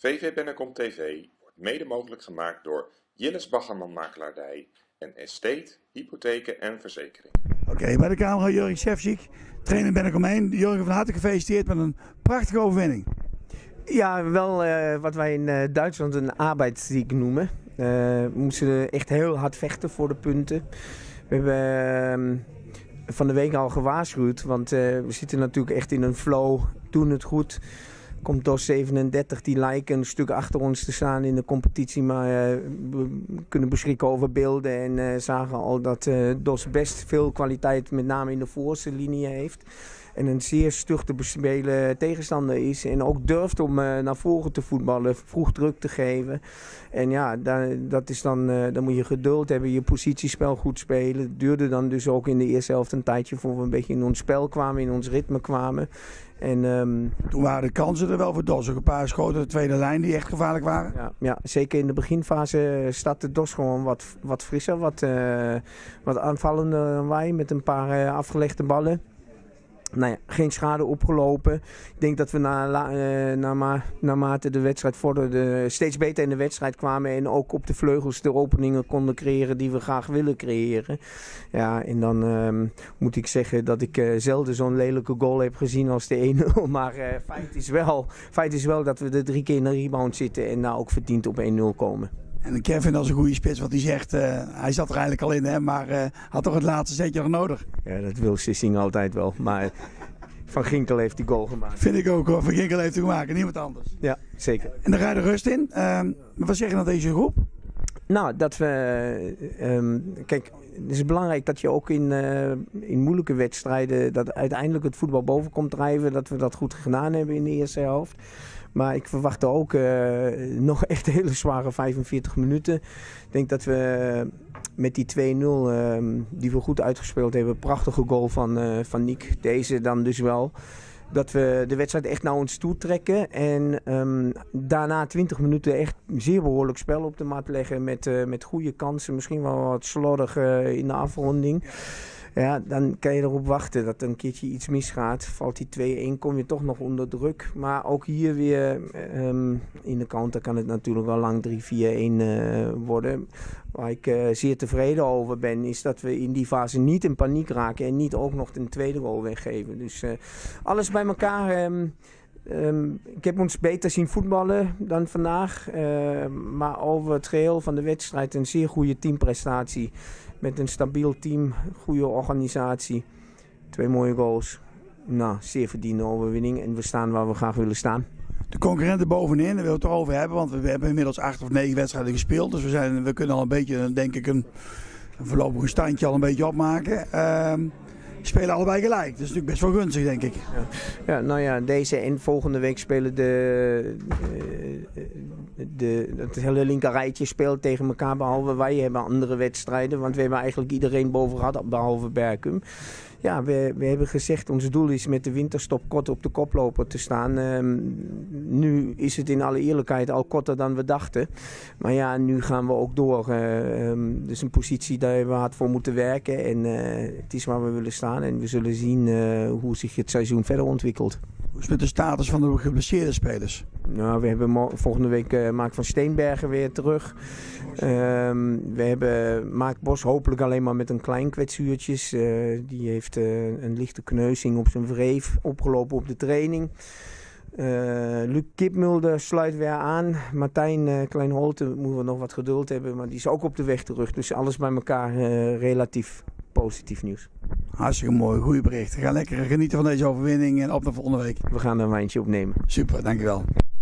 VV Bennekom TV wordt mede mogelijk gemaakt door Jilles Baggerman Makelaardij en Estate, Hypotheken en Verzekeringen. Oké, bij de camera Jurgen Ševčík, trainer Bennekom 1. Jurgen, van harte gefeliciteerd met een prachtige overwinning. Ja, wel wat wij in Duitsland een arbeidssieg noemen. We moesten echt heel hard vechten voor de punten. We hebben van de week al gewaarschuwd, want we zitten natuurlijk echt in een flow, doen het goed. Komt DOS 37, die lijken een stuk achter ons te staan in de competitie, maar we kunnen beschikken over beelden en zagen al dat DOS best veel kwaliteit, met name in de voorste linie heeft. En een zeer stug te bespelen tegenstander is. En ook durft om naar voren te voetballen, vroeg druk te geven. En ja, dat is dan moet je geduld hebben, je positiespel goed spelen. Het duurde dan dus ook in de eerste helft een tijdje voor we een beetje in ons spel kwamen, in ons ritme kwamen. En, toen waren de kansen er wel voor DOS. Ook een paar schoten de tweede lijn die echt gevaarlijk waren. Ja, zeker in de beginfase startte DOS gewoon wat frisser, wat aanvallender dan wij met een paar afgelegde ballen. Nou ja, geen schade opgelopen. Ik denk dat we naarmate de wedstrijd vorderde steeds beter in de wedstrijd kwamen. En ook op de vleugels de openingen konden creëren die we graag willen creëren. Ja, en dan moet ik zeggen dat ik zelden zo'n lelijke goal heb gezien als de 1-0. Maar feit is wel dat we er 3 keer in de rebound zitten en nou ook verdiend op 1-0 komen. En Kevin als een goede spits, wat hij zegt, hij zat er eigenlijk al in, hè, maar had toch het laatste setje nog nodig? Ja, dat wil Sissing altijd wel, maar Van Ginkel heeft die goal gemaakt. Vind ik ook hoor, Van Ginkel heeft hem gemaakt, niemand anders. Ja, zeker. En dan ga je de rust in. Wat zeg je dan deze groep? Nou, dat we... kijk, het is belangrijk dat je ook in moeilijke wedstrijden, dat uiteindelijk het voetbal boven komt drijven, dat we dat goed gedaan hebben in de eerste helft. Maar ik verwacht ook nog echt hele zware 45 minuten. Ik denk dat we met die 2-0 die we goed uitgespeeld hebben, prachtige goal van Nick, deze dan dus wel, dat we de wedstrijd echt naar ons toe trekken. En daarna 20 minuten echt zeer behoorlijk spel op de mat leggen met goede kansen. Misschien wel wat slordig in de afronding. Ja, dan kan je erop wachten dat een keertje iets misgaat. Valt die 2-1, kom je toch nog onder druk. Maar ook hier weer in de counter kan het natuurlijk wel lang 3-4-1 worden. Waar ik zeer tevreden over ben, is dat we in die fase niet in paniek raken en niet ook nog een tweede goal weggeven. Dus alles bij elkaar. Ik heb ons beter zien voetballen dan vandaag. Maar over het geheel van de wedstrijd een zeer goede teamprestatie. Met een stabiel team, goede organisatie. 2 mooie goals. Nou, zeer verdiende overwinning. En we staan waar we graag willen staan. De concurrenten bovenin, daar willen we het toch over hebben. Want we hebben inmiddels 8 of 9 wedstrijden gespeeld. Dus we kunnen al een beetje, denk ik, een voorlopig standje al een beetje opmaken. Spelen allebei gelijk. Dat is natuurlijk best wel gunstig, denk ik. Ja, nou ja, deze en volgende week spelen het hele linkerrijtje speelt tegen elkaar. Behalve wij hebben andere wedstrijden. Want we hebben eigenlijk iedereen boven gehad, behalve Berkum. Ja, we hebben gezegd, ons doel is met de winterstop kort op de koploper te staan. Nu is het in alle eerlijkheid al korter dan we dachten. Maar ja, nu gaan we ook door. Dus een positie daar we hard voor moeten werken. En het is waar we willen staan. En we zullen zien hoe zich het seizoen verder ontwikkelt. Hoe is het met de status van de geblesseerde spelers? Nou, we hebben volgende week Mark van Steenbergen weer terug. We hebben Mark Bos hopelijk alleen maar met een klein kwetsuurtjes. Die heeft een lichte kneuzing op zijn wreef opgelopen op de training. Luc Kipmulder sluit weer aan. Martijn Kleinholte moeten we nog wat geduld hebben, maar die is ook op de weg terug. Dus alles bij elkaar relatief positief nieuws. Hartstikke mooi, goede bericht. Ga lekker genieten van deze overwinning en op naar volgende week. We gaan er een wijntje opnemen. Super, dankjewel.